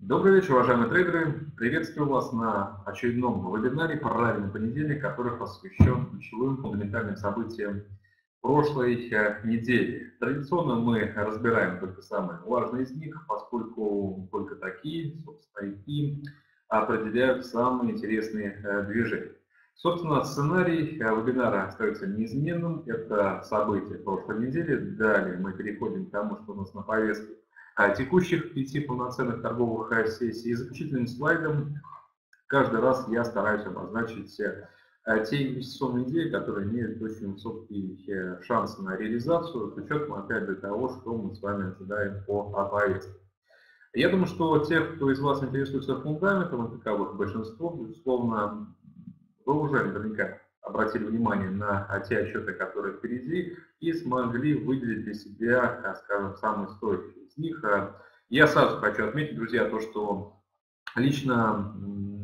Добрый вечер, уважаемые трейдеры. Приветствую вас на очередном вебинаре «Правильный понедельник», который посвящен ключевым фундаментальным событиям прошлой недели. Традиционно мы разбираем только самые важные из них, поскольку только такие, собственно, и определяют самые интересные движения. Собственно, сценарий вебинара остается неизменным. Это события прошлой недели. Далее мы переходим к тому, что у нас на повестке текущих 5 полноценных торговых сессий. И заключительным слайдом каждый раз я стараюсь обозначить те инвестиционные идеи, которые имеют очень высокие шансы на реализацию, с учетом, опять же, того, что мы с вами ожидаем по повестке. Я думаю, что те, кто из вас интересуется фундаментом, и таковых большинство, безусловно, вы уже наверняка обратили внимание на те отчеты, которые впереди, и смогли выделить для себя, скажем, самые стоящие из них. Я сразу хочу отметить, друзья, то, что лично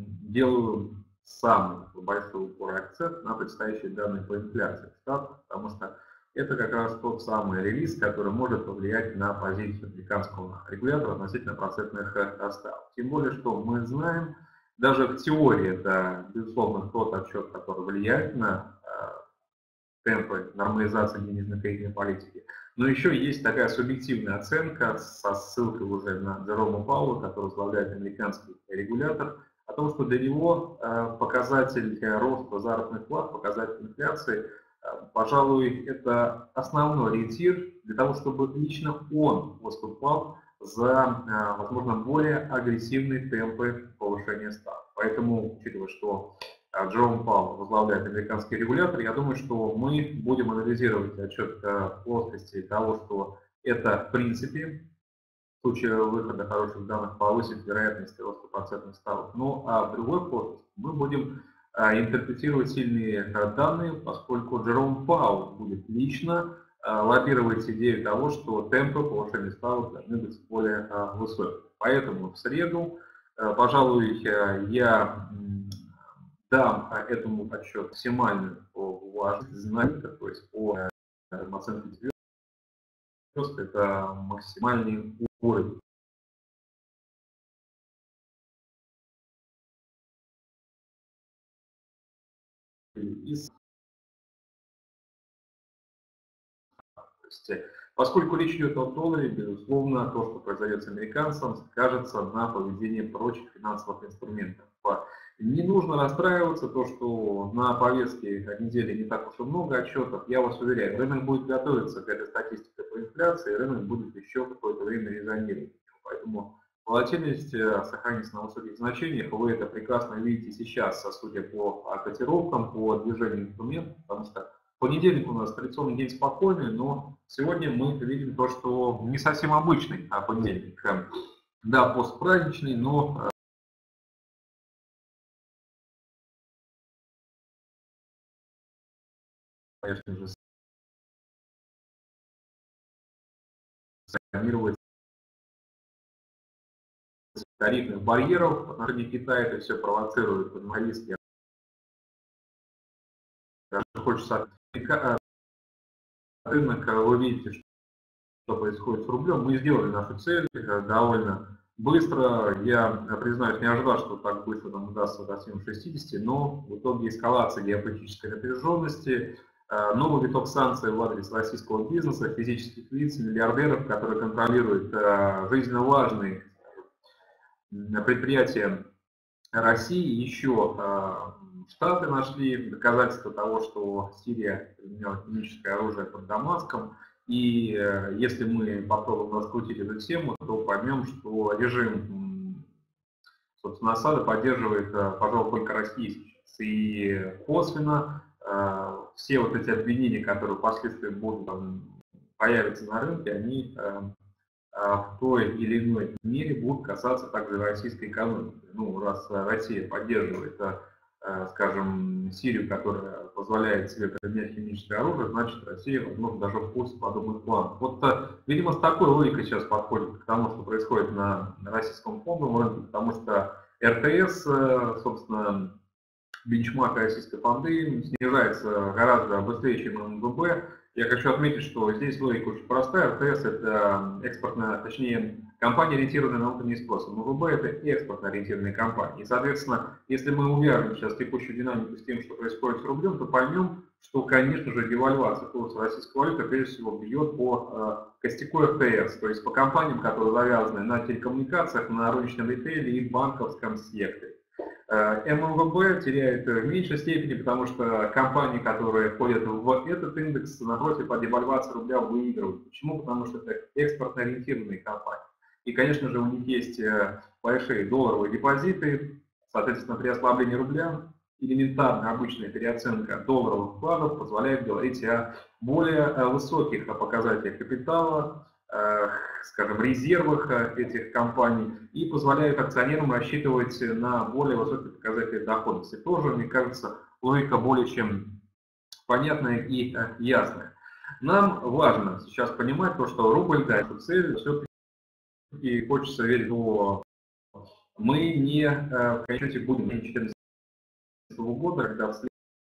делаю самый большой упор акцент на предстоящие данные по инфляции в Штатах, потому что это как раз тот самый релиз, который может повлиять на позицию американского регулятора относительно процентных ставок. Тем более, что мы знаем, даже в теории это, безусловно, тот отчет, который влияет на темпы нормализации денежно-кредитной политики. Но еще есть такая субъективная оценка со ссылкой уже на Джерома Пауэлла, который возглавляет американский регулятор, о том, что для него показатель роста заработных плат, показатель инфляции, пожалуй, это основной ориентир для того, чтобы лично он выступал за, возможно, более агрессивные темпы повышения ставок. Поэтому, учитывая, что Джером Пауэлл возглавляет американский регулятор, я думаю, что мы будем анализировать отчет в плоскости того, что это, в принципе, в случае выхода хороших данных повысит вероятность роста процентных ставок. Ну а в другой плоскости мы будем интерпретировать сильные данные, поскольку Джером Пауэлл будет лично лоббировать идею того, что темпы повышения ставок должны быть более высокими. Поэтому в среду, пожалуй, я дам этому отчет максимальную важность знаний, то есть по оценке звезд, это максимальный уровень. Поскольку речь идет о долларе, безусловно, то, что произойдет с американцем, скажется на поведении прочих финансовых инструментов. Не нужно расстраиваться, то, что на повестке недели не так уж и много отчетов. Я вас уверяю, рынок будет готовиться к этой статистике по инфляции, рынок будет еще какое-то время резонировать. Поэтому волатильность сохранится на высоких значениях. Вы это прекрасно видите сейчас, судя по котировкам, по движению инструментов, потому что понедельник у нас традиционный день спокойный, но сегодня мы видим то, что не совсем обычный понедельник. Да, постпраздничный, но конечно же, санировать тарифных барьеров в отношении Китая, это все провоцирует риски. Хочется рынок, вы видите, что происходит с рублем. Мы сделали нашу цель довольно быстро. Я, признаюсь, не ожидал, что так быстро нам удастся достигнуть 60, но в итоге эскалация геополитической напряженности, новый виток санкций в адрес российского бизнеса, физических лиц, миллиардеров, которые контролируют жизненно важные предприятия России, еще Штаты нашли доказательства того, что Сирия применяла химическое оружие под Дамаском. И если мы попробуем раскрутить эту тему, то поймем, что режим, собственно, Асада поддерживает, пожалуй, только Россия сейчас. И косвенно все вот эти обвинения, которые впоследствии будут появиться на рынке, они в той или иной мере будут касаться также российской экономики. Ну, раз Россия поддерживает, скажем, Сирию, которая позволяет себе применять химическое оружие, значит, Россия, возможно, даже в курсе подобных планов. Вот, видимо, с такой логикой сейчас подходит к тому, что происходит на российском фондовом рынке, потому что РТС, собственно, бенчмарк российской фонды снижается гораздо быстрее, чем МВБ. Я хочу отметить, что здесь логика очень простая. РТС – это экспортная, точнее, компания, ориентированная на внутренний спрос. МВБ – это экспортно ориентированные компании. И, соответственно, если мы увяжем сейчас текущую динамику с тем, что происходит с рублем, то поймем, что, конечно же, девальвация курса российской валюты прежде всего бьет по костяку РТС, то есть по компаниям, которые завязаны на телекоммуникациях, на розничном ритейле и банковском секторе. ММВБ теряет в меньшей степени, потому что компании, которые входят в этот индекс, напротив, по девальвации рубля выигрывают. Почему? Потому что это экспортно ориентированные компании. И, конечно же, у них есть большие долларовые депозиты, соответственно, при ослаблении рубля элементарно обычная переоценка долларовых вкладов позволяет говорить о более высоких показателях капитала, скажем, резервах этих компаний и позволяют акционерам рассчитывать на более высокие показатели доходности. Тоже, мне кажется, логика более чем понятная и ясная. Нам важно сейчас понимать то, что рубль, да, это цель, все-таки хочется верить, что мы не в конечном счете будем в 2014 года, когда вслед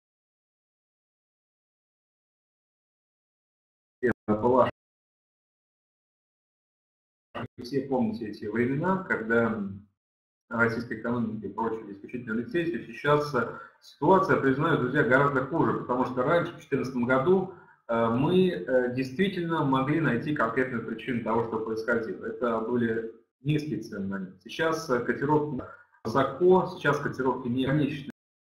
была, все помните эти времена, когда российской экономики прочили исключительно рецессию. Сейчас ситуация, признаю, друзья, гораздо хуже, потому что раньше, в 2014 году, мы действительно могли найти конкретную причину того, что происходило. Это были низкие цены на нефть. Сейчас котировки высоко, сейчас котировки не конечные,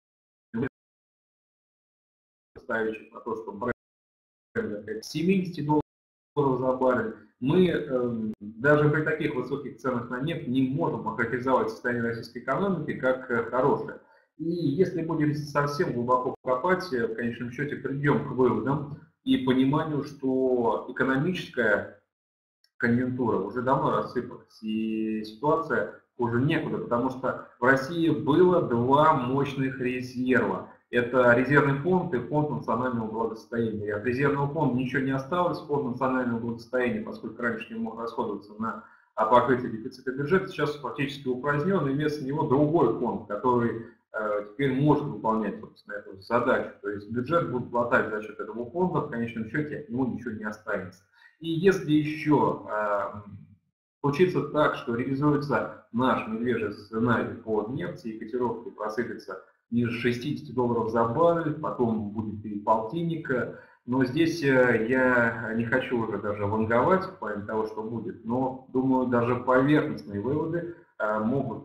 ставящие на то, что бренд 70 долларов за баррель. Мы даже при таких высоких ценах на нефть не можем охарактеризовать состояние российской экономики как хорошее. И если будем совсем глубоко копать, в конечном счете придем к выводам и пониманию, что экономическая конъюнктура уже давно рассыпалась, и ситуация уже некуда, потому что в России было два мощных резерва. Это резервный фонд и фонд национального благосостояния. От резервного фонда ничего не осталось, фонд национального благосостояния, поскольку раньше не мог расходоваться на покрытие дефицита бюджета, сейчас практически упразднен, и вместо него другой фонд, который теперь может выполнять, собственно, эту задачу. То есть бюджет будет платить за счет этого фонда, в конечном счете от него ничего не останется. И если еще случится так, что реализуется наш медвежий сценарий по нефти, и котировки просыпятся ниже 60 долларов за баррель, потом будет и полтинник. Но здесь я не хочу уже даже ванговать в плане того, что будет, но думаю, даже поверхностные выводы могут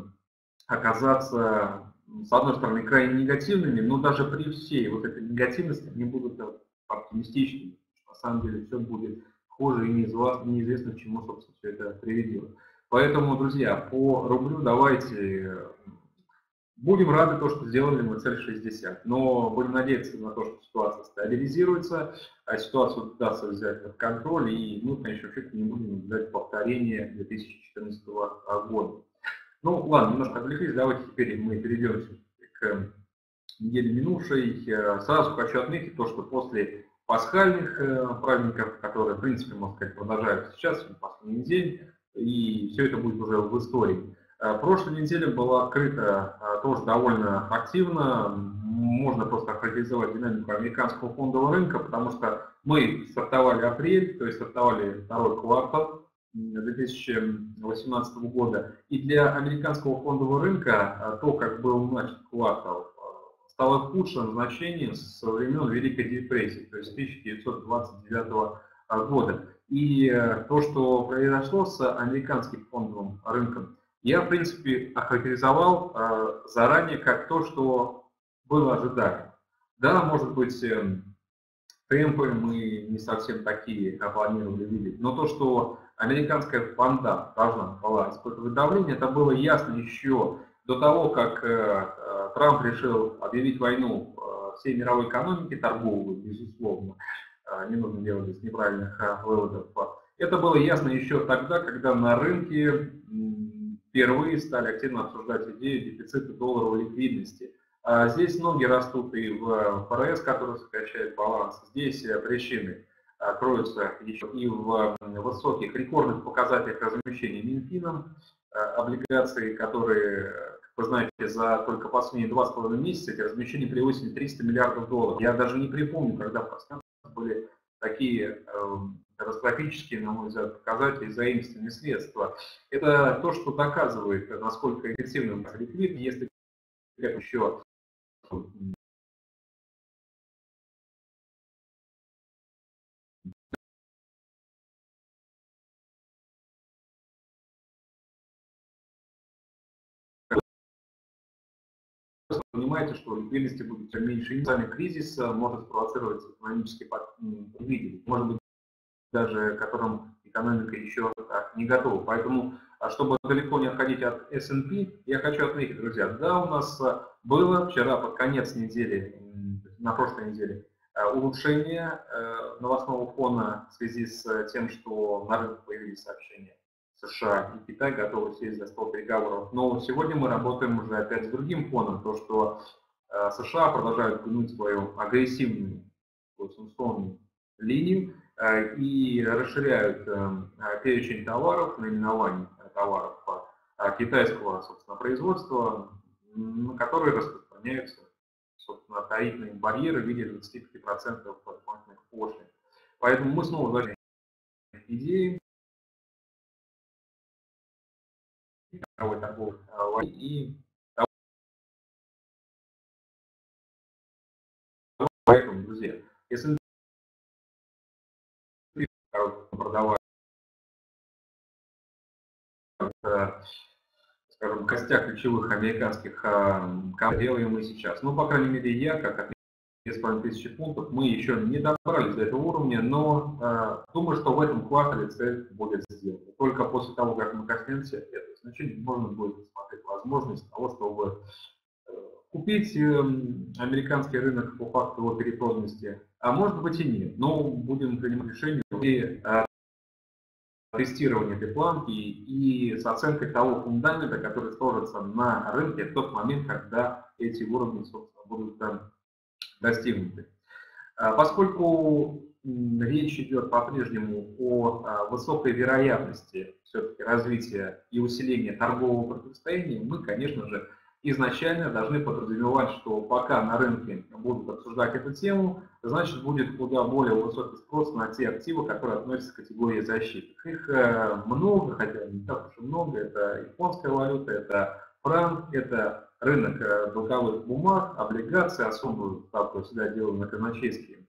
оказаться, с одной стороны, крайне негативными, но даже при всей вот этой негативности они будут оптимистичными. На самом деле все будет хуже и неизвестно, к чему, собственно, все это приведет. Поэтому, друзья, по рублю давайте будем рады то, что сделали мы цель 60, но будем надеяться на то, что ситуация стабилизируется, а ситуацию удастся взять под контроль, и мы, конечно, не будем наблюдать повторение 2014 года. Ну, ладно, немножко отвлеклись, давайте теперь мы перейдем к неделе минувшей. Сразу хочу отметить то, что после пасхальных праздников, которые, в принципе, можно сказать, продолжаются сейчас, последний день, и все это будет уже в истории. Прошлая неделя была открыта тоже довольно активно. Можно просто охарактеризовать динамику американского фондового рынка, потому что мы стартовали апрель, то есть стартовали второй квартал 2018 года. И для американского фондового рынка то, как был начат квартал, стало худшим значением со времен Великой депрессии, то есть 1929 года. И то, что произошло с американским фондовым рынком, я, в принципе, охарактеризовал заранее как то, что было ожидаемо. Да, может быть, темпы мы не совсем такие, как планировали видеть, но то, что американская фонда должна была испытывать давление, это было ясно еще до того, как Трамп решил объявить войну всей мировой экономике, торговую, безусловно. Не нужно делать здесь неправильных выводов. Это было ясно еще тогда, когда на рынке впервые стали активно обсуждать идею дефицита долларовой ликвидности. Здесь ноги растут и в ФРС, который сокращает баланс. Здесь причины кроются еще и в высоких рекордных показателях размещения Минфином облигаций, которые, как вы знаете, за только последние 2,5 месяца эти размещения превысили 300 миллиардов долларов. Я даже не припомню, когда в последний раз были такие катастрофические, на мой взгляд, показатели заимствования средства. Это то, что доказывает, насколько эффективным ликвид, если еще понимаете, что ликвидности будет все меньше. И сами кризис может спровоцировать экономический подвигатель, может быть, даже которым экономика еще не готова. Поэтому, чтобы далеко не отходить от S&P, я хочу отметить, друзья, да, у нас было вчера под конец недели, на прошлой неделе, улучшение новостного фона в связи с тем, что на рынке появились сообщения. США и Китай готовы сесть за стол переговоров. Но сегодня мы работаем уже опять с другим фоном, то что США продолжают гнуть свою агрессивную санкционную линию и расширяют перечень товаров, наименований товаров китайского, собственно, производства, на которые распространяются, собственно, тарифные барьеры в виде 25% дополнительных пошлин. Поэтому мы снова должны идеи торговой и поэтому, друзья, если продавать, скажем, костяк ключевых американских компаний, делаем мы сейчас. Ну, по крайней мере, я, как 2500 пунктов, мы еще не добрались до этого уровня, но думаю, что в этом квартале цель будет сделана. Только после того, как мы коснемся этого значения, можно будет посмотреть возможность того, чтобы купить американский рынок по факту его перепроданности, а может быть и нет. Но будем принимать решение при тестировании этой планки и с оценкой того фундамента, который сложится на рынке в тот момент, когда эти уровни, собственно, будут достигнуты. Поскольку речь идет по-прежнему о высокой вероятности все-таки развития и усиления торгового противостояния, мы, конечно же, изначально должны подразумевать, что пока на рынке будут обсуждать эту тему, значит будет куда более высокий спрос на те активы, которые относятся к категории защиты. Их много, хотя не так уж и много. Это японская валюта, это франк, это рынок долговых бумаг, облигаций, особую ставку всегда делаю на казначейские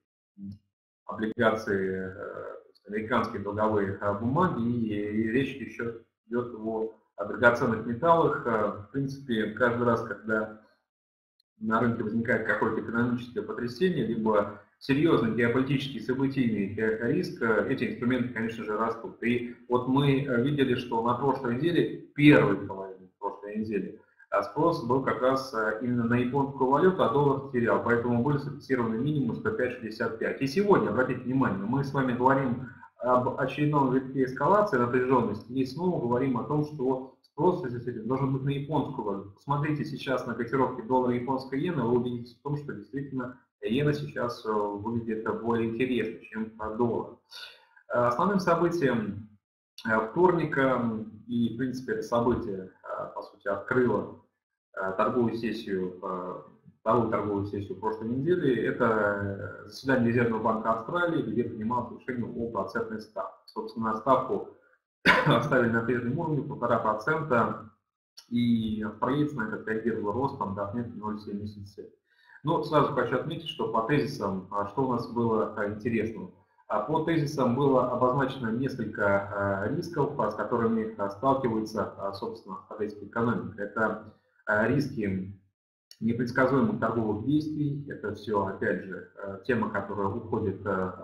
облигации, американские долговые бумаги, и речь еще идет о драгоценных металлах. В принципе, каждый раз, когда на рынке возникает какое-то экономическое потрясение, либо серьезный геополитический событийный риск, эти инструменты, конечно же, растут. И вот мы видели, что на прошлой неделе, первой половине прошлой недели, спрос был как раз именно на японскую валюту, а доллар терял. Поэтому были зафиксированы минимум 105.65. И сегодня, обратите внимание, мы с вами говорим об очередном витке эскалации напряженности и снова говорим о том, что спрос должен быть на японскую валюту. Посмотрите сейчас на котировки доллара и японской иены, вы убедитесь в том, что действительно иена сейчас выглядит более интересно, чем доллар. Основным событием вторника, и в принципе это событие, по сути, открыло торговую сессию, вторую торговую сессию прошлой недели, это заседание Резервного банка Австралии, где принималось решение о процентной ставке. Собственно, ставку оставили на прежнем уровне 1,5%, и австралийцы на это реагировали ростом до отметки 0,77. Но сразу хочу отметить, что по тезисам, что у нас было интересного. По тезисам было обозначено несколько рисков, с которыми сталкивается, собственно, австралийская экономика. Это риски непредсказуемых торговых действий, это все, опять же, тема, которая уходит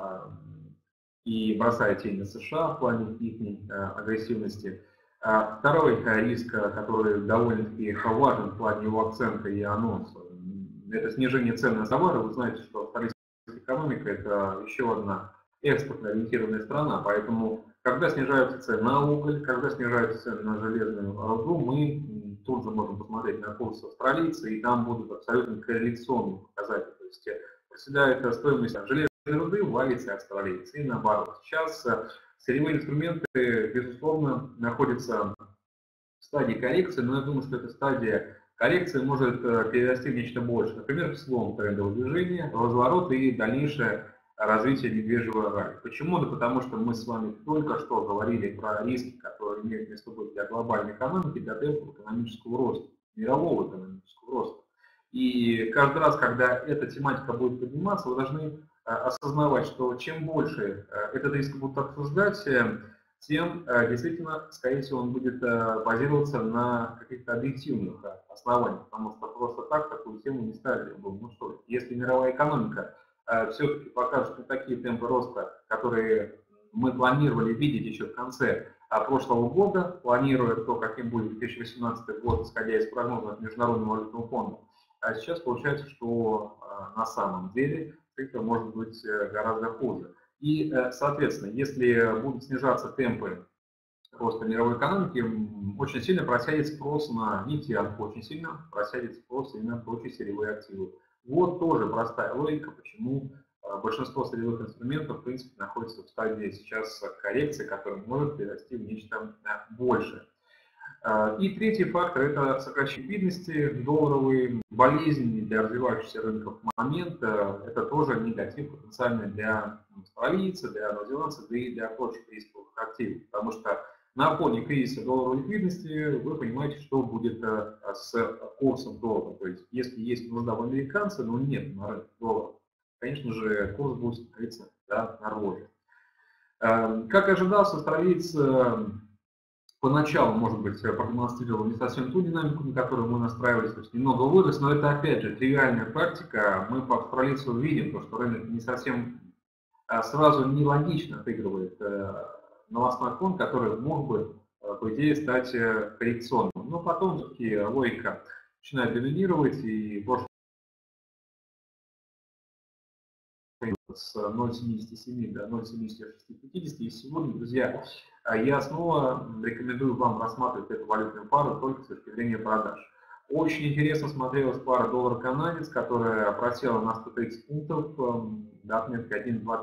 и бросает тень на США в плане их агрессивности. Второй риск, который довольно-таки важен в плане его акцента и анонса, это снижение цен на товары. Вы знаете, что австралийская экономика – это еще одна экспортно ориентированная страна, поэтому когда снижаются цены на уголь, когда снижаются цены на железную руду, мы тут же можем посмотреть на курс австралийца, и там будут абсолютно корреляционные показатели. То есть проседает стоимость железной руды в валится австралийцы, и наоборот. Сейчас сырьевые инструменты, безусловно, находятся в стадии коррекции, но я думаю, что эта стадия коррекции может перерасти в нечто большее. Например, в слом трендового движения, разворот и дальнейшее развития медвежьего ралли. Почему? Да потому что мы с вами только что говорили про риски, которые имеют место быть для глобальной экономики, для темпов экономического роста, мирового экономического роста. И каждый раз, когда эта тематика будет подниматься, вы должны осознавать, что чем больше этот риск будут обсуждать, тем действительно, скорее всего, он будет базироваться на каких-то объективных основаниях, потому что просто так такую тему не ставили. Ну что, если мировая экономика все-таки покажет не такие темпы роста, которые мы планировали видеть еще в конце прошлого года, планируя то, каким будет 2018 год, исходя из прогнозов Международного валютного фонда, а сейчас получается, что на самом деле это может быть гораздо хуже. И, соответственно, если будут снижаться темпы роста мировой экономики, очень сильно просядет спрос на нефтянку, очень сильно просядет спрос именно на прочие сырьевые активы. Вот тоже простая логика, почему большинство сырьевых инструментов, в принципе, находится в стадии сейчас коррекции, которая может перерасти в нечто большее. И третий фактор – это сокращение ликвидности долларовой, болезненный для развивающихся рынков момент. Это тоже негатив потенциальный для австралийца, для новозеландца, да и для прочих рисковых активов. Потому что на фоне кризиса долларовой ликвидности вы понимаете, что будет с курсом доллара. То есть, если есть нужда в американце, но нет на рынке доллара, конечно же, курс будет становиться дороже. Как ожидалось, австралиец поначалу, может быть, продемонстрировал не совсем ту динамику, на которую мы настраивались, то есть немного вырос, но это, опять же, тривиальная практика. Мы по австралийцу видим, что рынок не совсем сразу нелогично отыгрывает новостной фон, который мог бы, по идее, стать коррекционным. Но потом все-таки логика начинает доминировать, и с 0,77 до 0,7650. И сегодня, друзья, я снова рекомендую вам рассматривать эту валютную пару только с точки зрения продаж. Очень интересно смотрелась пара доллар-канадец, которая просела на 130 пунктов до отметки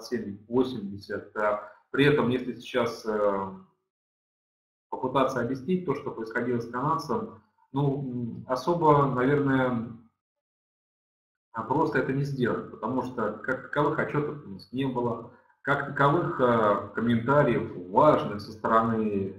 1,2780. При этом, если сейчас попытаться объяснить то, что происходило с канадцем, ну, особо, наверное, просто это не сделать, потому что как таковых отчетов у нас не было, как таковых комментариев важных со стороны,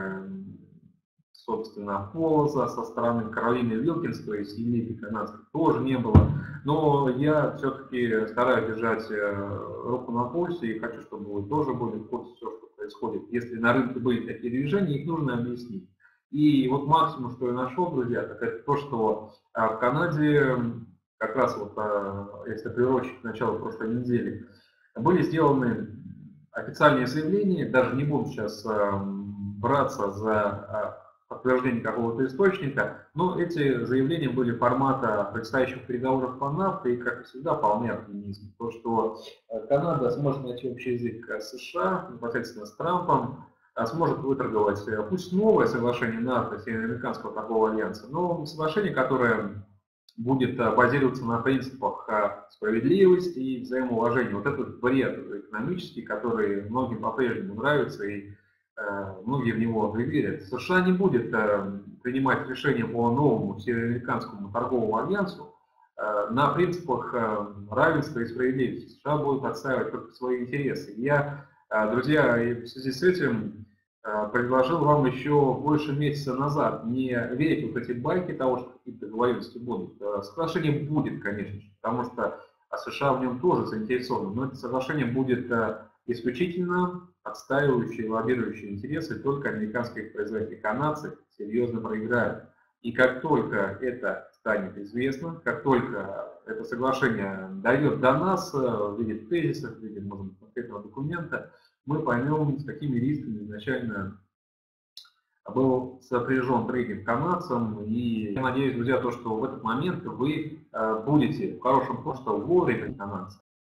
собственно, Полоза, со стороны Каролины Вилкинс, то есть елиты канадских, тоже не было. Но я все-таки стараюсь держать руку на пульсе и хочу, чтобы вы тоже были в курсе всего, что происходит. Если на рынке были такие движения, их нужно объяснить. И вот максимум, что я нашел, друзья, так это то, что в Канаде как раз вот, если приурочить к началу прошлой недели, были сделаны официальные заявления, даже не буду сейчас браться за подтверждение какого-то источника, но эти заявления были формата предстоящих переговоров по НАФТА и, как всегда, полны оптимизма. То, что Канада сможет найти общий язык с США, непосредственно с Трампом, сможет выторговать пусть новое соглашение НАФТА, Североамериканского торгового альянса, но соглашение, которое будет базироваться на принципах справедливости и взаимоуважения. Вот этот бред экономический, который многим по-прежнему нравится, и многие в него верят. США не будет принимать решения по новому Североамериканскому торговому альянсу на принципах равенства и справедливости. США будут отстаивать только свои интересы. Я, друзья, в связи с этим предложил вам еще больше месяца назад не верить в эти байки того, что какие-то договоренности будут. Соглашение будет, конечно же, потому что США в нем тоже заинтересованы, но это соглашение будет исключительно отстаивающие, лоббирующие интересы только американских производителей. Канадцы серьезно проиграют. И как только это станет известно, как только это соглашение дойдет до нас в виде тезисов, в виде, может быть, конкретного документа, мы поймем, с какими рисками изначально был сопряжен трейдинг канадцам. И я надеюсь, друзья, то, что в этот момент вы будете в хорошем прошлом вовремя канадцам.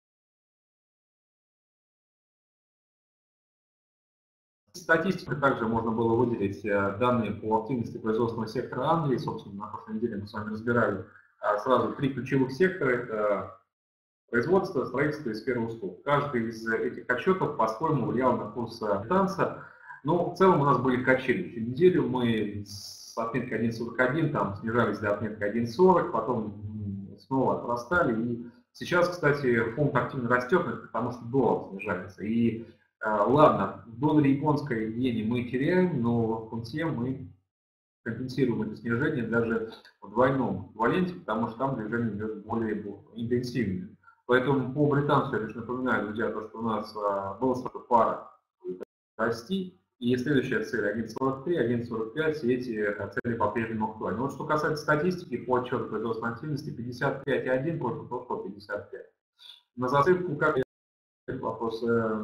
Статистика также можно было выделить данные по активности производственного сектора Англии. Собственно, на прошлой неделе мы с вами разбирали сразу три ключевых сектора. Это производство, строительство и сфера услуг. Каждый из этих отчетов по-своему влиял на курс британца. Но в целом у нас были качели. Всю неделю мы с отметки 1.41 там снижались до отметки 1.40, потом снова отрастали. И Сейчас, кстати, фунт активно растет, потому что доллар снижается. И ладно, в долларе японской иене мы теряем, но в фунте мы компенсируем это снижение даже в двойном эквиваленте, потому что там движение идет более интенсивное. Поэтому по британцу я лишь напоминаю, друзья, то, что у нас была пара будет расти, и следующая цель 1.43, 1.45, и эти цели по-прежнему актуальны. Вот что касается статистики по отчету производственной активности, 55.1 против прошлого 55. На засыпку, как вопрос,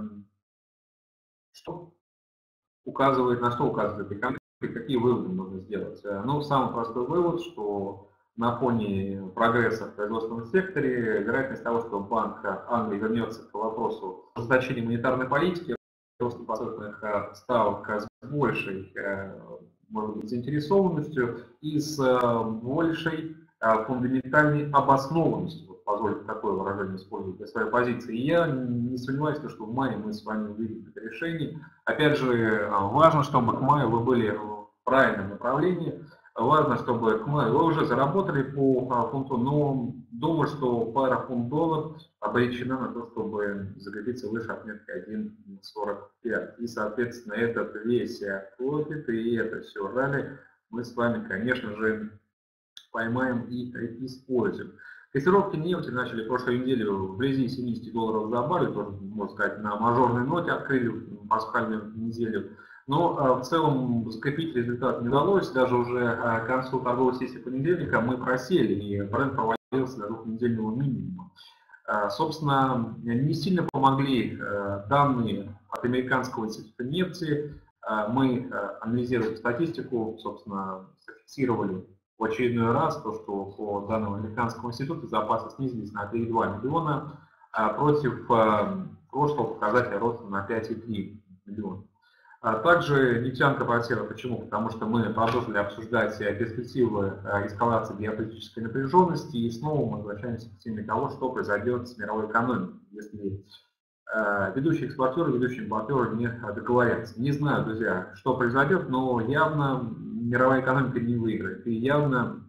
что указывает, на что указывает экономика, какие выводы можно сделать? Ну, самый простой вывод, что на фоне прогресса в производственном секторе вероятность того, что Банк Англии вернется к вопросу ужесточения монетарной политики, роста процентных ставок с большей, может быть, заинтересованностью и с большей фундаментальной обоснованностью, вот позволю такое выражение использовать для своей позиции. И я не сомневаюсь, что в мае мы с вами увидим это решение. Опять же, важно, чтобы к маю вы были в правильном направлении. Важно, чтобы к маю вы уже заработали по фунту, но думаю, что пара фунт-доллар обречена на то, чтобы закрепиться выше отметки 1.45. И, соответственно, этот весь профит и это все ралли мы с вами, конечно же, поймаем и используем. Котировки нефти начали в прошлой неделе вблизи 70 долларов за баррель, тоже, можно сказать, на мажорной ноте открыли пасхальную неделю. Но в целом закрепить результат не удалось. Даже уже к концу торговой сессии понедельника мы просели, и бренд провалился до двухнедельного минимума. Собственно, не сильно помогли данные от американского института нефти. Мы анализируем статистику, собственно, зафиксировали в очередной раз то, что по данным американского института запасы снизились на 3,2 миллиона против прошлого показателя роста на 5,3 миллиона. Также нефтянка просела. Почему? Потому что мы продолжили обсуждать перспективы эскалации геополитической напряженности, и снова мы возвращаемся к теме того, что произойдет с мировой экономикой, если ведущие экспортеры, ведущие импортеры не договорятся. Не знаю, друзья, что произойдет, но явно мировая экономика не выиграет. И явно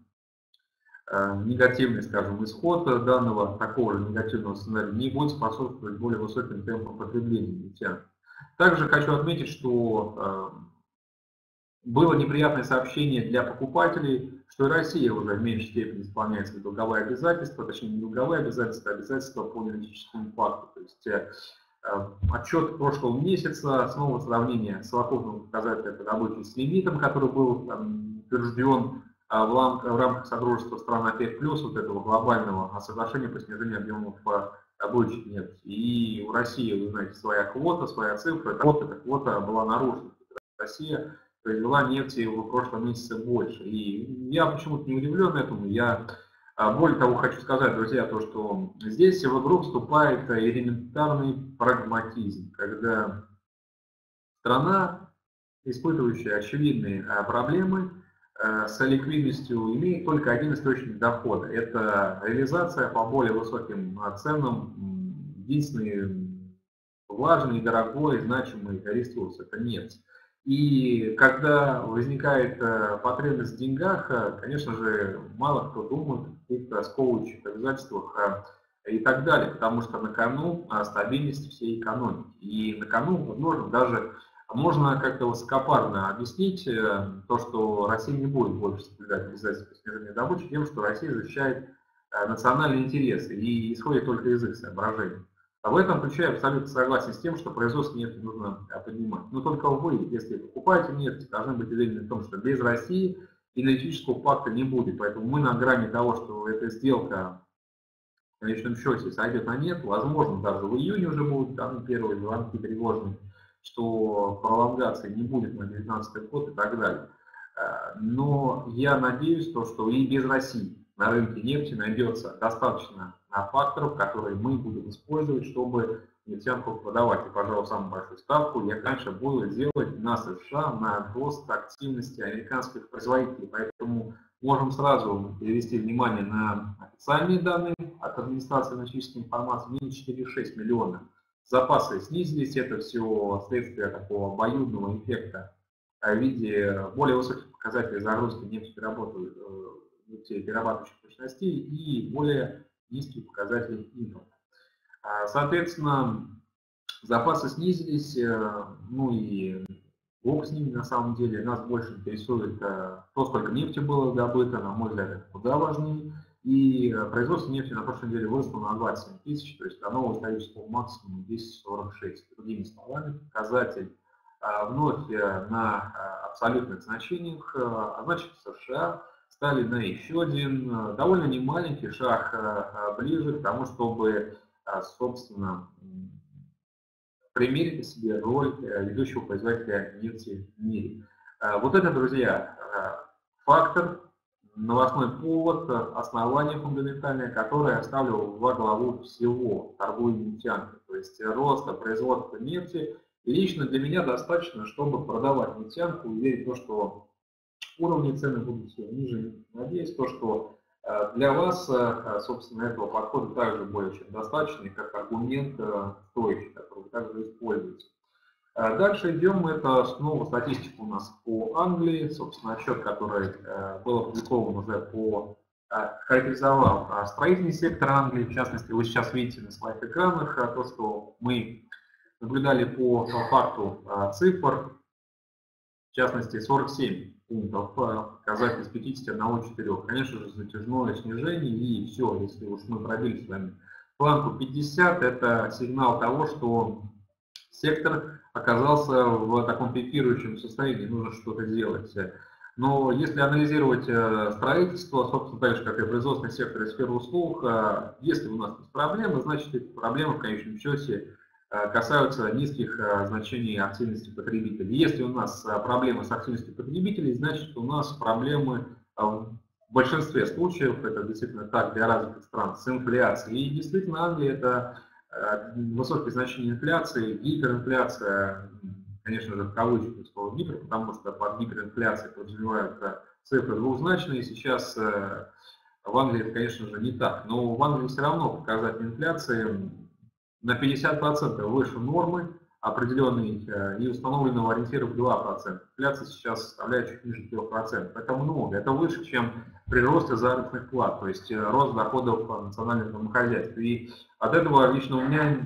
негативный, скажем, исход данного такого же негативного сценария не будет способствовать более высоким темпам потребления нефтянки. Также хочу отметить, что было неприятное сообщение для покупателей, что и Россия уже в меньшей степени исполняет свои долговые обязательства, точнее не долговые обязательства, а обязательства по юридическому факту. То есть отчет прошлого месяца, снова сравнение совокупного показателя по добыче с лимитом, который был утвержден в рамках Содружества стран ОПЕК+, вот этого глобального соглашения по снижению объемов добычи нефти. И у России, вы знаете, своя квота, своя цифра. Эта квота была нарушена. Россия произвела нефти в прошлом месяце больше. И я почему-то не удивлен этому. Я более того хочу сказать, друзья, то, что здесь в игру вступает элементарный прагматизм, когда страна, испытывающая очевидные проблемы с ликвидностью, имеет только один источник дохода. Это реализация по более высоким ценам, единственный важный, дорогой, значимый ресурс – это нефть. И когда возникает потребность в деньгах, конечно же, мало кто думает о каких-то сковывающих обязательствах и так далее, потому что на кону стабильность всей экономики. И на кону, возможно, даже можно как-то высокопарно объяснить то, что Россия не будет больше соблюдать обязательства снижения добычи тем, что Россия защищает национальные интересы и исходит только из их соображений. А в этом ключе я абсолютно согласен с тем, что производство нефти нужно поднимать. Но только вы, если покупаете нефть, должны быть уверены в том, что без России энергетического пакта не будет. Поэтому мы на грани того, что эта сделка в конечном счете сойдет на нет. Возможно, даже в июне уже будут там первые звонки тревожные, что пролонгации не будет на 2019 год и так далее. Но я надеюсь, что и без России на рынке нефти найдется достаточно факторов, которые мы будем использовать, чтобы нефтянку продавать. И, пожалуй, самую большую ставку я, конечно, буду делать на США, на рост активности американских производителей. Поэтому можем сразу перевести внимание на официальные данные от администрации аналитической информации. Минус 4,6 миллиона. Запасы снизились. Это все следствие такого обоюдного эффекта в виде более высоких показателей загрузки нефтеперерабатывающих мощностей и более низкие показатели импорта. Соответственно, запасы снизились, ну и бог с ними на самом деле. Нас больше интересует то, сколько нефти было добыто, на мой взгляд, это куда важнее. И производство нефти на прошлой неделе выросло на 27 тысяч, то есть до нового исторического максимума 10,46. Другими словами, показатель вновь на абсолютных значениях, а значит США стали на еще один довольно немаленький шаг ближе к тому, чтобы, собственно, примерить на себе роль ведущего производителя нефти в мире. Вот это, друзья, фактор, новостной повод, основание фундаментальное, которое оставляло во главу всего торговли нефтянкой. То есть роста производства нефти. И лично для меня достаточно, чтобы продавать нефтянку и верить в то, что уровни цены будут все ниже. Надеюсь, то, что для вас, собственно, этого подхода также более чем достаточно, как аргумент стоящий, который вы также используете. Дальше идем, это снова статистика у нас по Англии, собственно, отчет, который был опубликован уже характеризовал строительный сектор Англии, в частности, вы сейчас видите на своих экранах то, что мы наблюдали по факту цифр, в частности, 47 пунктов, показатель из 51,4. Конечно же, затяжное снижение, и все, если уж мы пробили с вами планку 50, это сигнал того, что сектор оказался в таком пикирующем состоянии, нужно что-то делать. Но если анализировать строительство, собственно, так же, как и производственный сектор и сферу услуг, если у нас есть проблемы, значит, эти проблемы в конечном счете касаются низких значений активности потребителей. Если у нас проблемы с активностью потребителей, значит, у нас проблемы в большинстве случаев, это действительно так для развитых стран, с инфляцией. И действительно, Англия – это высокие значения инфляции, гиперинфляция, конечно же, в кавычках слово гипер, потому что под гиперинфляцией подразумевают цифры двухзначные. Сейчас в Англии это, конечно же, не так. Но в Англии все равно показатель инфляции на 50% выше нормы определенной и установленного ориентира в 2%. Инфляция сейчас составляет чуть ниже 3%. Это много, это выше, чем при росте заработных плат, то есть рост доходов национальных домохозяйств. И от этого лично у меня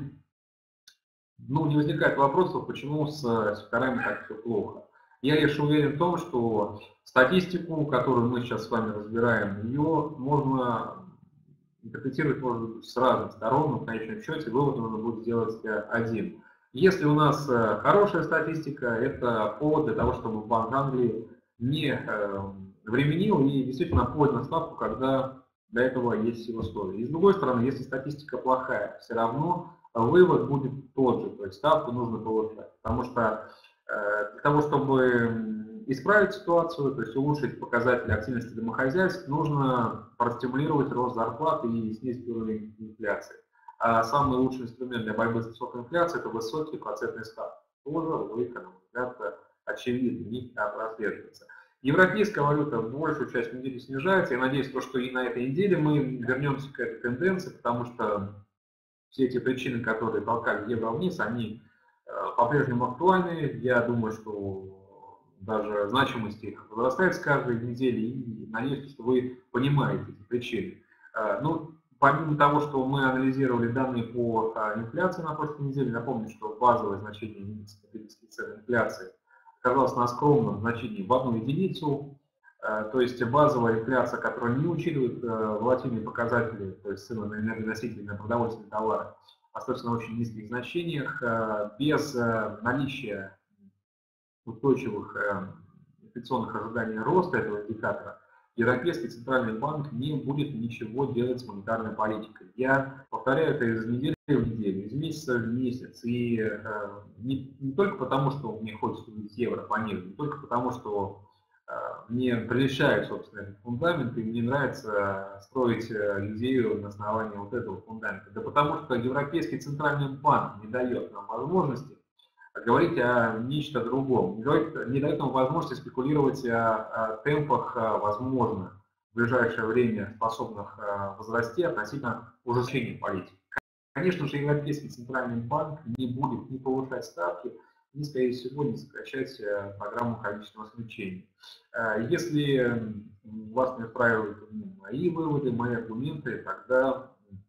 не возникает вопросов, почему с секторами так все плохо. Я лишь уверен в том, что статистику, которую мы сейчас с вами разбираем, ее можно интерпретировать может быть с разных сторон, но в конечном счете вывод нужно будет сделать один. Если у нас хорошая статистика, это повод для того, чтобы Банк Англии не временил и действительно поднял ставку, когда для этого есть все условия. И с другой стороны, если статистика плохая, все равно вывод будет тот же, то есть ставку нужно повышать. Потому что для того, чтобы исправить ситуацию, то есть улучшить показатели активности домохозяйств, нужно простимулировать рост зарплат и снизить уровень инфляции. А самый лучший инструмент для борьбы с высокой инфляцией – это высокие процентные ставки. Тоже логика, на мой взгляд, очевидно, не прослеживается. Европейская валюта большую часть недели снижается. Я надеюсь, что и на этой неделе мы вернемся к этой тенденции, потому что все эти причины, которые толкали евро вниз, они по-прежнему актуальны. Я думаю, что даже значимость их возрастает с каждой недели, и надеюсь, что вы понимаете эти причины. Помимо того, что мы анализировали данные по инфляции на прошлой неделе, напомню, что базовое значение индекса потребительских цен инфляции оказалось на скромном значении в 1 единицу, то есть базовая инфляция, которая не учитывает волатильные показатели, то есть цены на энергоносители, на продовольственные товары, остается на очень низких значениях, без наличия устойчивых инфляционных ожиданий роста этого индикатора, Европейский центральный банк не будет ничего делать с монетарной политикой. Я повторяю это из недели в неделю, из месяца в месяц. И не только потому, что мне хочется увидеть евро пониже, не только потому, что мне прельщает, собственно, этот фундамент, и мне нравится строить идею на основании вот этого фундамента. Да потому что Европейский центральный банк не дает нам возможности говорить о нечто другом, не дает нам возможности спекулировать о темпах, возможно, в ближайшее время способных возрасти относительно ужесточения политики. Конечно же, Европейский центральный банк не будет ни повышать ставки, ни, скорее всего, не сокращать программу количественного смягчения. Если вас не устраивают мои выводы, мои аргументы, тогда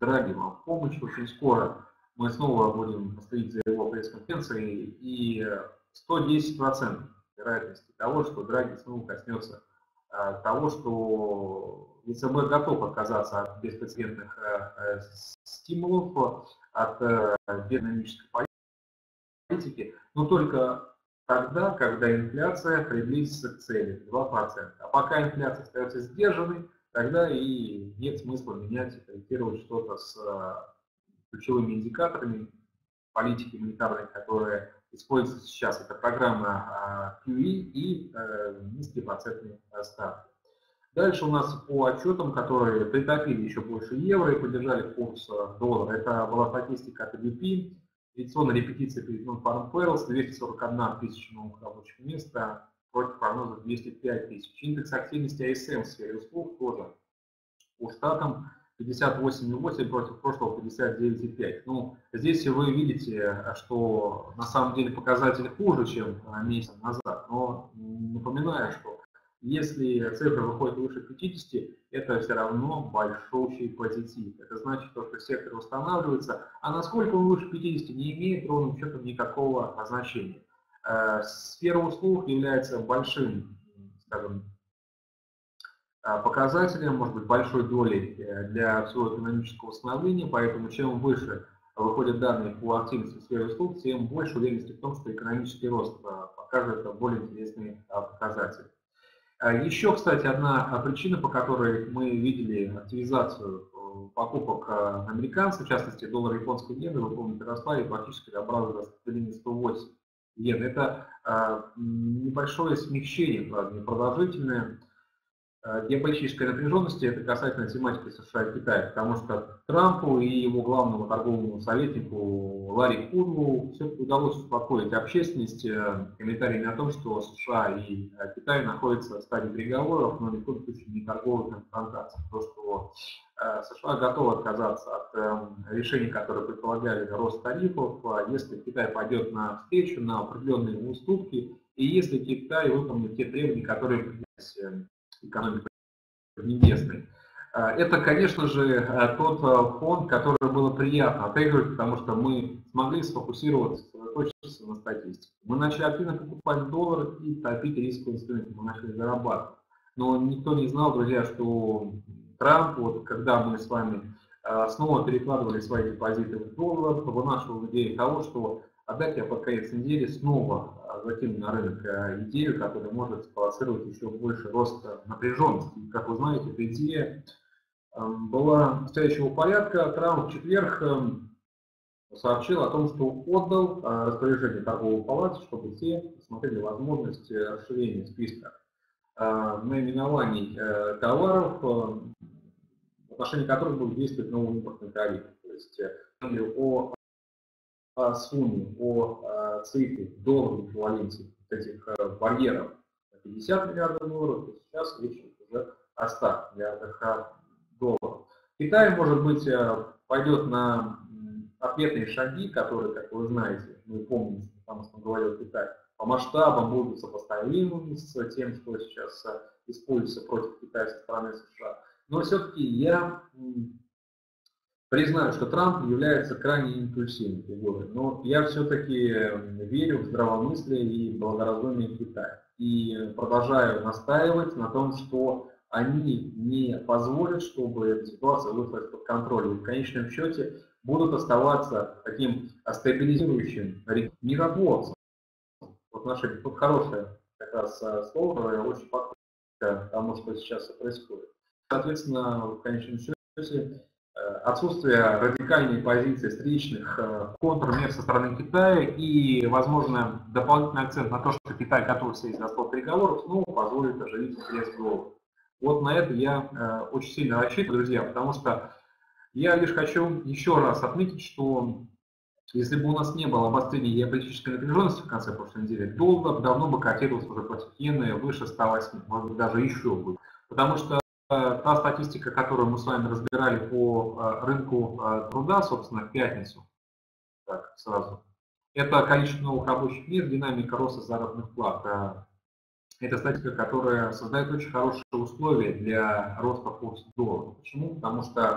Драги вам в помощь. Очень скоро мы снова будем следить за его пресс-конференцией, и 110% вероятности того, что Драги снова коснется того, что ЕЦБ готов отказаться от беспрецедентных стимулов, от экономической политики, но только тогда, когда инфляция приблизится к цели 2%. А пока инфляция остается сдержанной, тогда и нет смысла менять и корректировать что-то с ключевыми индикаторами политики монетарной, которые используются сейчас. Это программа QE и низкие процентные ставки. Дальше у нас по отчетам, которые притопили еще больше евро и поддержали курс доллара. Это была статистика от ADP, традиционная репетиция перед Non-Farm Payrolls, 241 тысяча новых рабочих мест против прогноза 205 тысяч. Индекс активности ASM в сфере услуг тоже по штатам 58,8 против прошлого 59,5. Ну, здесь вы видите, что на самом деле показатели хуже, чем месяц назад. Но напоминаю, что если цифра выходит выше 50, это все равно большущий позитив. Это значит, что сектор восстанавливается, а насколько он выше 50, не имеет ровным счетом никакого значения. Сфера услуг является большим, скажем, показателем, может быть, большой долей для всего экономического восстановления, поэтому чем выше выходят данные по активности в сфере услуг, тем больше уверенности в том, что экономический рост покажет более интересные показатели. Еще, кстати, одна причина, по которой мы видели активизацию покупок американцев, в частности, доллара японской иены, вы помните, росла и практически добралась до 108 иен. Это небольшое смягчение, правда, непродолжительное. Геополитической напряженности, это касательно тематики США и Китая, потому что Трампу и его главному торговому советнику Ларри Кудлу все-таки удалось успокоить общественность комментариями о том, что США и Китай находятся в стадии переговоров, но ни в коем случае не торговых конфронтаций. То, что США готовы отказаться от решений, которые предполагали рост тарифов, если Китай пойдет на встречу, на определенные уступки, и если Китай выполнит те требования, которые принялись экономики небесной. Это, конечно же, тот фонд, который было приятно отыгрывать, потому что мы смогли сфокусироваться, сосредоточиться на статистике. Мы начали активно покупать доллары и топить рисковые инструменты, мы начали зарабатывать. Но никто не знал, друзья, что Трамп, вот, когда мы с вами снова перекладывали свои депозиты в доллар, вынашивал идею того, что опять я под конец недели снова закину на рынок идею, которая может спровоцировать еще больше роста напряженности. И, как вы знаете, эта идея была следующего порядка. Трамп в четверг сообщил о том, что отдал распоряжение торговой палате, чтобы те посмотрели возможность расширения списка наименований товаров, в отношении которых будут действовать новые импортные тарифы. То есть о сумме, о цифре долларовой эквиваленте этих барьеров 50 миллиардов долларов, то сейчас речь уже о 100 миллиардах долларов. Китай, может быть, пойдет на ответные шаги, которые, как вы знаете, мы помним, что там, что говорил Китай, по масштабам будут сопоставимыми с тем, что сейчас используется против Китая со стороны США. Но все-таки я признаю, что Трамп является крайне импульсивной фигурой, но я все-таки верю в здравомыслие и благоразумие Китая. И продолжаю настаивать на том, что они не позволят, чтобы эта ситуация вышла из-под контроля. И в конечном счете будут оставаться таким стабилизирующим миротворцем. Вот наше тут хорошее как раз слово, которое очень подходит к тому, что сейчас происходит. Соответственно, в конечном счете отсутствие радикальной позиции встречных контрмер со стороны Китая и, возможно, дополнительный акцент на то, что Китай готов сесть за стол переговоров, снова позволит оживить интерес доллара. Вот на это я очень сильно рассчитываю, друзья, потому что я лишь хочу еще раз отметить, что если бы у нас не было обострения геополитической напряженности в конце прошлой недели, доллар давно бы котировался уже против иены выше 108, может быть, даже еще будет. Потому что та статистика, которую мы с вами разбирали по рынку труда, собственно, в пятницу, так, сразу, это количество новых рабочих мест, динамика роста заработных плат. Это статистика, которая создает очень хорошие условия для роста курса доллара. Почему? Потому что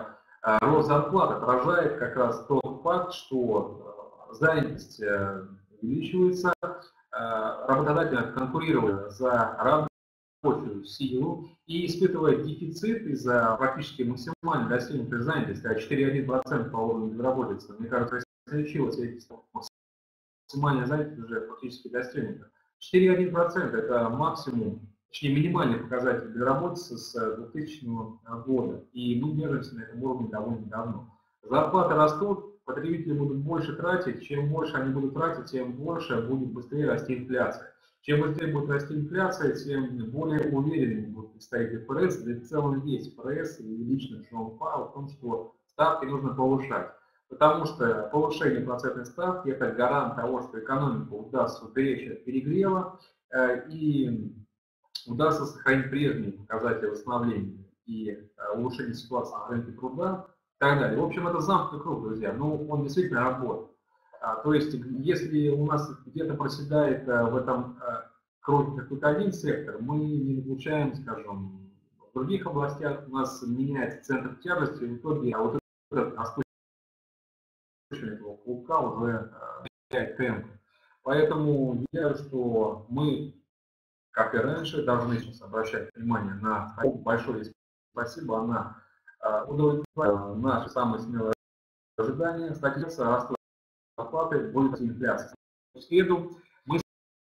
Рост зарплат отражает как раз тот факт, что занятость увеличивается, работодатель конкурирует за рабочую силу и испытывает дефицит из-за практически максимально достигнутой занятости, 4,1% по уровню безработицы. Мне кажется, если случилось, максимальная занятость уже практически достигнута. 4,1% это максимум, точнее минимальный показатель безработицы с 2000 года. И мы держимся на этом уровне довольно давно. Зарплаты растут, потребители будут больше тратить. Чем больше они будут тратить, тем больше будет быстрее расти инфляция. Чем быстрее будет расти инфляция, тем более уверенными будут представители ФРС, да и в целом весь ФРС и лично Джером Пауэлл в том, что ставки нужно повышать. Потому что повышение процентной ставки – это гарант того, что экономику удастся уберечь от перегрева и удастся сохранить прежние показатели восстановления и улучшения ситуации на рынке труда и так далее. В общем, это замкнутый круг, друзья, но он действительно работает. То есть, если у нас где-то проседает в этом круге какой-то один сектор, мы не получаем, скажем, в других областях у нас меняется центр тяжести, и в итоге вот этот растущий этого клубка уже теряет темп. Поэтому я считаю, что мы, как и раньше, должны сейчас обращать внимание на большое спасибо, она удовлетворила наши самые смелые ожидания. Статистика растут зарплаты, будет инфляция. В среду мы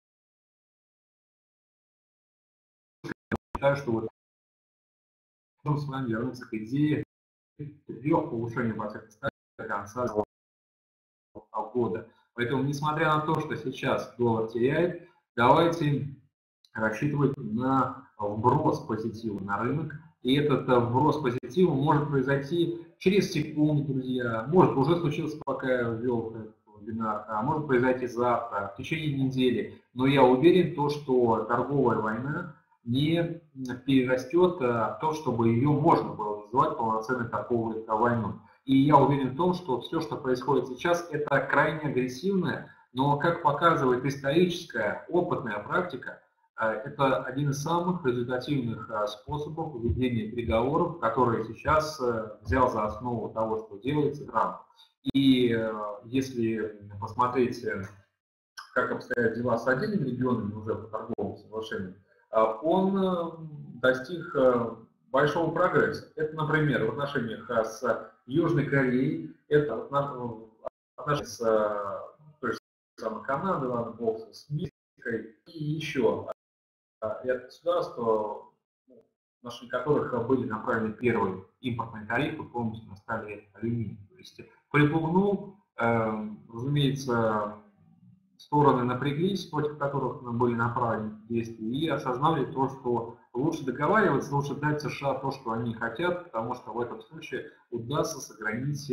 считаем, что вот мы с вами вернуться к идее трех повышения процентной ставки до конца года. Поэтому, несмотря на то, что сейчас доллар теряет, давайте рассчитывать на вброс позитива на рынок. И этот вброс позитива может произойти через секунду, друзья. Может, уже случился, пока я ввел этот вебинар, а может произойти завтра, в течение недели. Но я уверен, что торговая война не перерастет в то, чтобы ее можно было называть полноценной торговой войной. И я уверен в том, что все, что происходит сейчас, это крайне агрессивная, но, как показывает историческая, опытная практика, это один из самых результативных способов ведения переговоров, который сейчас взял за основу того, что делается Трамп. И если посмотреть, как обстоят дела с отдельными регионами уже по торговым соглашениям, он достиг большого прогресса. Это, например, в отношениях с Южной Кореей, это в отношениях с той же самой Канадой, Боксом, с Мексикой и еще ряд государств, в отношении которых были направлены первые импортные тарифы полностью на стали алюминия. То есть припугнул, разумеется, стороны напряглись, против которых были направлены действия, и осознали то, что лучше договариваться, лучше дать США то, что они хотят, потому что в этом случае удастся сохранить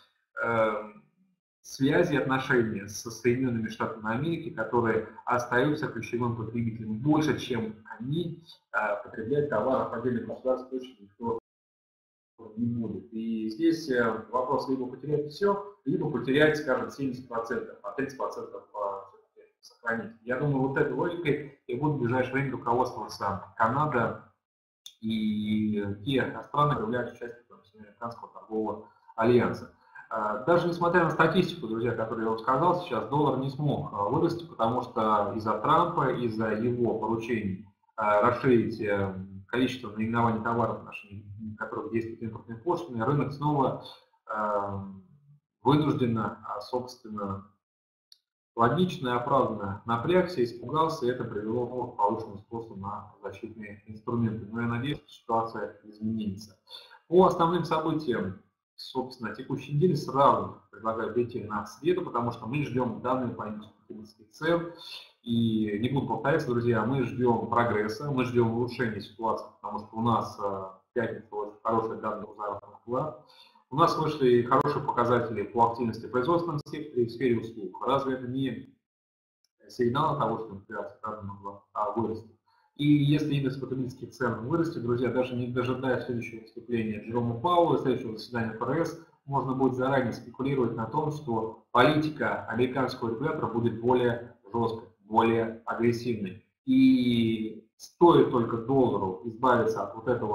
связи и отношения со Соединенными Штатами Америки, которые остаются ключевым потребителем больше, чем они потреблять товаров отдельных государств точно никто не будет. И здесь вопрос либо потерять все, либо потерять, скажем, 70%, а 30% сохранить. Я думаю, вот этой логикой и будет в ближайшее время руководствоваться Канада и те страны, которые являются частью Американского торгового альянса. Даже несмотря на статистику, друзья, которую я вам сказал сейчас, доллар не смог вырасти, потому что из-за Трампа, из-за его поручений расширить количество наименований товаров, в которых действуют импортные пошлины, рынок снова вынужденно, собственно, логично и оправданно напрягся, испугался, и это привело к повышенному спросу на защитные инструменты. Но я надеюсь, что ситуация изменится. По основным событиям, собственно, текущей недели сразу предлагаю перейти на среду, потому что мы ждем данные по индексу потребительских цен. И не буду повторяться, друзья, мы ждем прогресса, мы ждем улучшения ситуации, потому что у нас в пятницу очень хорошие данные по заработным платам. У нас вышли хорошие показатели по активности в производственном секторе и в сфере услуг. Разве это не сигнал того, что инфляция могла вырасти? И если индекс потребительских цен вырастет, друзья, даже не дожидаясь следующего выступления Джерома Пауэлла, следующего заседания ФРС, можно будет заранее спекулировать на том, что политика американского регулятора будет более жесткой, более агрессивной. И стоит только доллару избавиться от вот этого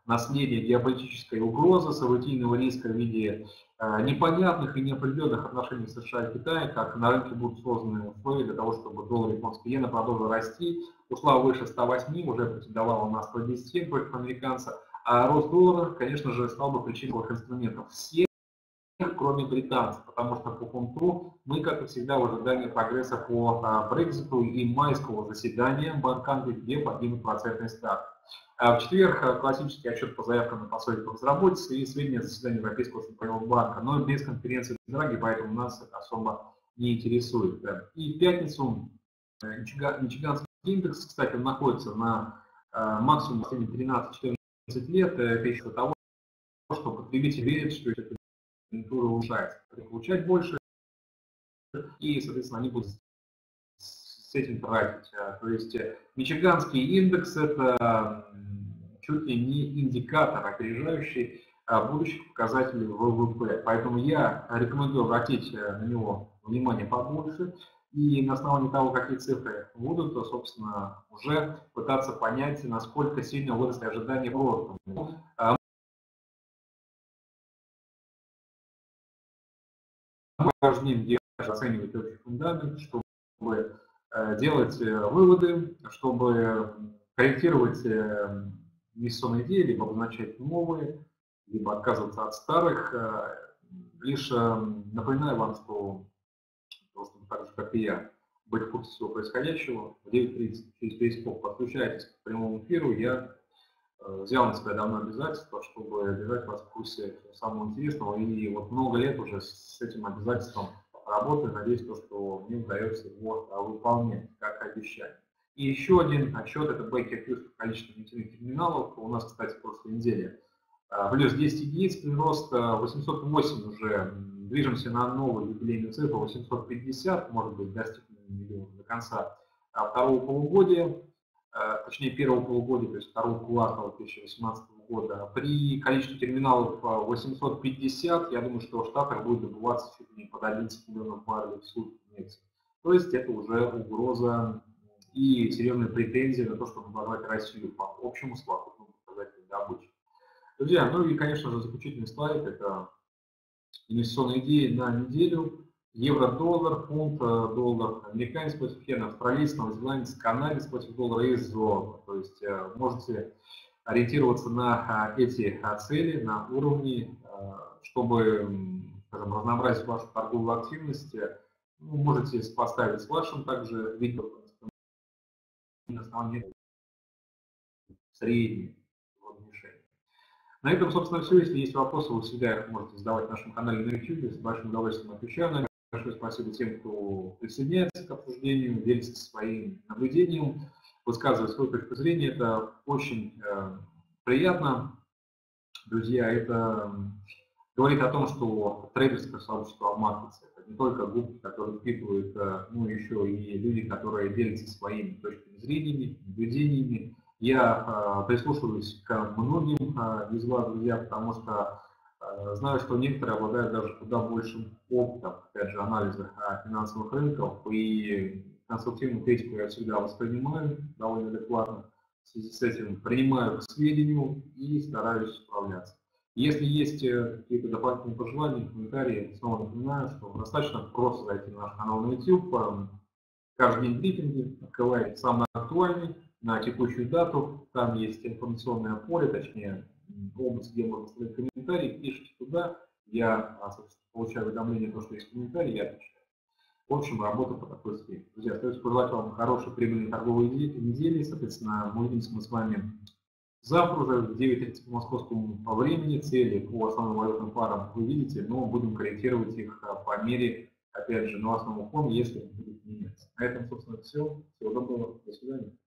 наследие геополитической угрозы, событийного риска в виде непонятных и неопределенных отношений США и Китая, как на рынке будут созданы условия для того, чтобы доллар и японская иена продолжил расти, ушла выше 108, уже претендовала на 110 против американца, а рост доллара, конечно же, стал бы причиной инструментов всех, кроме британцев, потому что по фунту мы, как и всегда, в ожидании прогресса по Брекситу и майского заседания Банка Англии, где поднимут процентные ставки. В четверг классический отчет по заявкам на пособие по безработице и сведения заседания Европейского центрального банка, но без конференции Драги, поэтому нас это особо не интересует. И в пятницу Мичиганский индекс, кстати, он находится на максимуме в 13-14 лет. Это из-за того, что потребитель верит, что эта конъюнктура улучшается. Получать больше, и, соответственно, они будут с этим тратить. То есть Мичиганский индекс – это чуть ли не индикатор, опережающий будущих показателей ВВП. Поэтому я рекомендую обратить на него внимание побольше и на основании того, какие цифры будут, то, собственно, уже пытаться понять, насколько сильно выросли ожидания роста. Мы должны оценивать общий фундамент, чтобы делать выводы, чтобы корректировать инвестиционные идеи, либо обозначать новые, либо отказываться от старых. Лишь напоминаю вам, что так же, как и я, быть в курсе всего происходящего. В 9:30 через Facebook подключайтесь к прямому эфиру. Я взял на себя давно обязательство, чтобы держать вас в курсе самого интересного. И вот много лет уже с этим обязательством работаю. Надеюсь, что мне удается его выполнять, как обещали. И еще один отчет, это Baker Hughes по количеству нефтяных терминалов. У нас, кстати, в прошлой неделе плюс 10 единиц, прирост 808 уже. Движемся на новую юбилейную цифру 850, может быть, достигнем миллиона до конца второго полугодия, точнее первого полугодия, то есть второго квартала 2018 года. При количестве терминалов 850, я думаю, что в Штатах будет добываться чуть не под 11 миллионов баррелей в сутки нефти. То есть это уже угроза и серьезная претензия на то, чтобы оборвать Россию по общему совокупному показателю добычи. Друзья, ну и, конечно же, заключительный слайд – это инвестиционные идеи на неделю. Евро-доллар, фунт-доллар, американец против иены, австралиец, новозеландец, канадец против доллара и золота. То есть можете ориентироваться на эти цели, на уровни, чтобы, скажем, разнообразить вашу торговую активность. Можете сопоставить с вашим также видео на основании среднего решения. На этом, собственно, все. Если есть вопросы, вы всегда их можете задавать в нашем канале на YouTube. С большим удовольствием отвечаю на них. Большое спасибо тем, кто присоединяется к обсуждению, делится своим наблюдением, высказывает свою точку зрения. Это очень приятно. Друзья, это говорит о том, что трейдерское сообщество обматывается. Это не только губки, которые впитывают, но еще и люди, которые делятся своими точками зрения, наблюдениями. Я прислушиваюсь к многим из вас, друзья, потому что знаю, что некоторые обладают даже куда большим опытом, опять же, анализа финансовых рынков, и конструктивную критику я всегда воспринимаю довольно адекватно, в связи с этим принимаю к сведению и стараюсь справляться. Если есть какие-то дополнительные пожелания, комментарии, снова напоминаю, что достаточно просто зайти на наш канал на YouTube, каждый день брифинги, открываете самый актуальный на текущую дату, там есть информационное поле, точнее область, где можно оставить комментарии, пишите туда, я получаю уведомление, то, что есть комментарий, я отвечаю. В общем, работа по такой схеме. Друзья, остается пожелать вам хорошей прибыльной торговой недели, соответственно, увидимся мы с вами завтра уже в 9:30 по московскому времени. Цели по основным валютным парам вы видите, но будем корректировать их по мере, опять же, новостному фону, если будут меняться. На этом, собственно, все. Всего доброго. До свидания.